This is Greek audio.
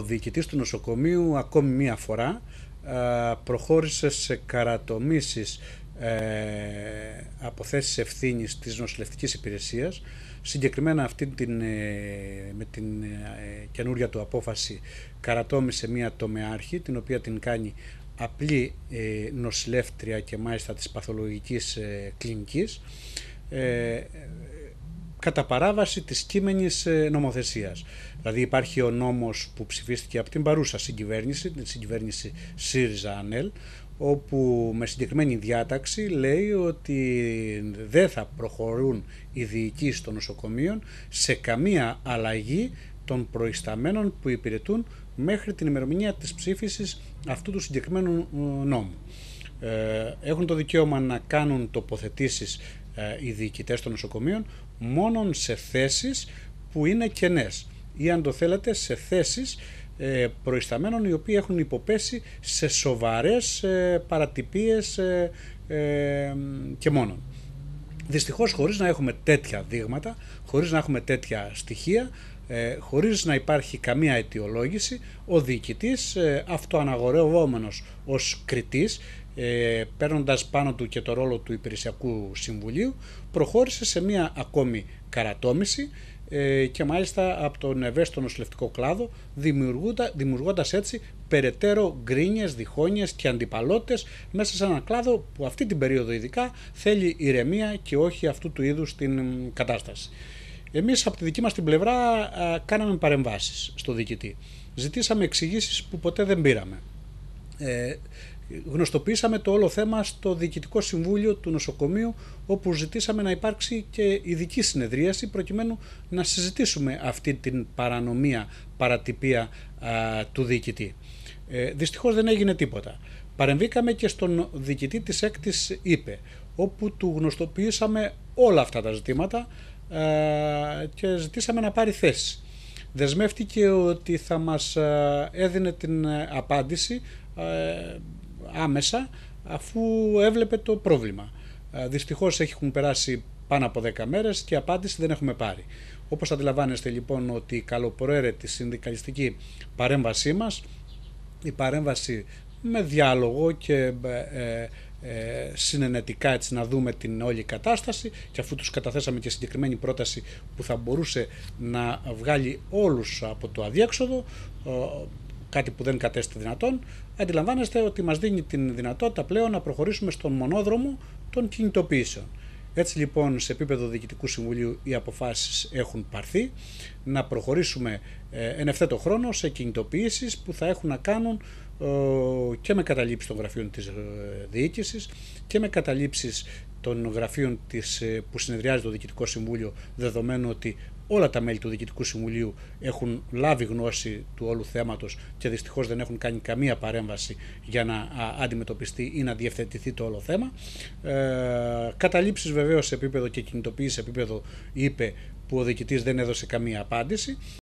ο διοικητής του νοσοκομείου ακόμη μία φορά προχώρησε σε καρατομήσεις από θέσεις ευθύνης της νοσηλευτικής υπηρεσίας. Συγκεκριμένα με την καινούρια του απόφαση καρατόμησε μία τομεάρχη, την οποία την κάνει απλή νοσηλεύτρια και μάλιστα της παθολογικής κλινικής, κατά παράβαση της κείμενης νομοθεσίας. Δηλαδή υπάρχει ο νόμος που ψηφίστηκε από την παρούσα συγκυβέρνηση, την συγκυβέρνηση ΣΥΡΙΖΑ-ΑΝΕΛ, όπου με συγκεκριμένη διάταξη λέει ότι δεν θα προχωρούν οι διοικήσεις των νοσοκομείων σε καμία αλλαγή των προϊσταμένων που υπηρετούν μέχρι την ημερομηνία της ψήφισης αυτού του συγκεκριμένου νόμου. Έχουν το δικαίωμα να κάνουν τοποθετήσεις οι διοικητές των νοσοκομείων μόνον σε θέσεις που είναι κενές ή, αν το θέλετε, σε θέσεις προϊσταμένων οι οποίοι έχουν υποπέσει σε σοβαρές παρατυπίες και μόνον. Δυστυχώς, χωρίς να έχουμε τέτοια δείγματα, χωρίς να έχουμε τέτοια στοιχεία, χωρίς να υπάρχει καμία αιτιολόγηση, ο διοικητής, αυτοαναγορευόμενος ως κριτής, παίρνοντας πάνω του και το ρόλο του Υπηρεσιακού Συμβουλίου, προχώρησε σε μία ακόμη καρατόμηση και μάλιστα από τον ευαίσθητο νοσηλευτικό κλάδο, δημιουργώντας έτσι περαιτέρω γκρίνιες, διχόνιες και αντιπαλότητες μέσα σε έναν κλάδο που αυτή την περίοδο ειδικά θέλει ηρεμία και όχι αυτού του είδους την κατάσταση. Εμείς από τη δική μας την πλευρά κάναμε παρεμβάσεις στο διοικητή. Ζητήσαμε εξηγήσεις που ποτέ δεν πήραμε. Γνωστοποιήσαμε το όλο θέμα στο Διοικητικό Συμβούλιο του νοσοκομείου, όπου ζητήσαμε να υπάρξει και ειδική συνεδρίαση προκειμένου να συζητήσουμε αυτή την παρανομία, παρατυπία του διοικητή. Δυστυχώς δεν έγινε τίποτα. Παρεμβήκαμε και στον διοικητή της έκτης ΥΠΕ, όπου του γνωστοποιήσαμε όλα αυτά τα ζητήματα και ζητήσαμε να πάρει θέση. Δεσμεύτηκε ότι θα μας έδινε την απάντηση άμεσα, αφού έβλεπε το πρόβλημα. Δυστυχώς έχουν περάσει πάνω από 10 μέρες και απάντηση δεν έχουμε πάρει. Όπως αντιλαμβάνεστε λοιπόν ότι η καλοπροαίρετη συνδικαλιστική παρέμβασή μας, η παρέμβαση με διάλογο και συνενετικά, έτσι να δούμε την όλη κατάσταση, και αφού τους καταθέσαμε και συγκεκριμένη πρόταση που θα μπορούσε να βγάλει όλους από το αδιέξοδο, κάτι που δεν κατέστη δυνατόν, αντιλαμβάνεστε ότι μας δίνει την δυνατότητα πλέον να προχωρήσουμε στον μονόδρομο των κινητοποιήσεων. Έτσι λοιπόν, σε επίπεδο Διοικητικού Συμβουλίου οι αποφάσεις έχουν πάρθει να προχωρήσουμε εν ευθέτω χρόνο σε κινητοποιήσεις που θα έχουν να κάνουν και με καταλήψεις των γραφείων της διοίκησης και με καταλήψεις των γραφείων που συνεδριάζει το Διοικητικό Συμβούλιο, δεδομένου ότι όλα τα μέλη του Διοικητικού Συμβουλίου έχουν λάβει γνώση του όλου θέματος και δυστυχώς δεν έχουν κάνει καμία παρέμβαση για να αντιμετωπιστεί ή να διευθετηθεί το όλο θέμα. Καταλήψεις βεβαίως σε επίπεδο και κινητοποίηση σε επίπεδο ΥΠΕ, που ο διοικητής δεν έδωσε καμία απάντηση.